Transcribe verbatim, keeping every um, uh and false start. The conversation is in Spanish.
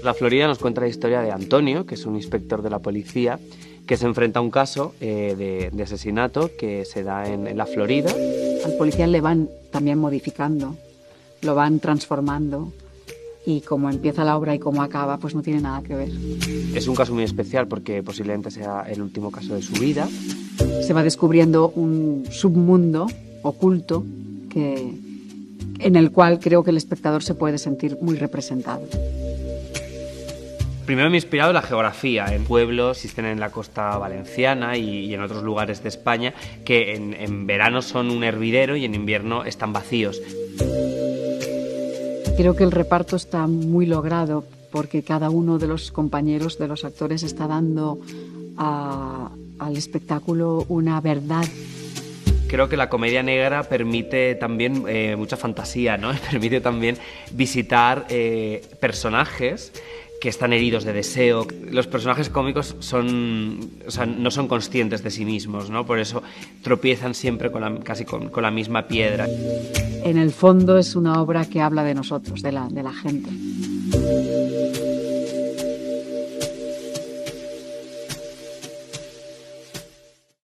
La Florida nos cuenta la historia de Antonio, que es un inspector de la policía, que se enfrenta a un caso eh, de, de asesinato que se da en, en la Florida. Al policía le van también modificando, lo van transformando, y cómo empieza la obra y cómo acaba, pues no tiene nada que ver. Es un caso muy especial porque posiblemente sea el último caso de su vida. Se va descubriendo un submundo oculto que, en el cual creo que el espectador se puede sentir muy representado. Primero me ha inspirado la geografía. En pueblos existen en la costa valenciana y, y en otros lugares de España que en, en verano son un hervidero y en invierno están vacíos. Creo que el reparto está muy logrado porque cada uno de los compañeros, de los actores, está dando a, al espectáculo una verdad. Creo que la comedia negra permite también eh, mucha fantasía, ¿no? Permite también visitar eh, personajes que están heridos de deseo. Los personajes cómicos son, o sea, no son conscientes de sí mismos, ¿no? Por eso tropiezan siempre con la, casi con, con la misma piedra. En el fondo es una obra que habla de nosotros, de la, de la gente.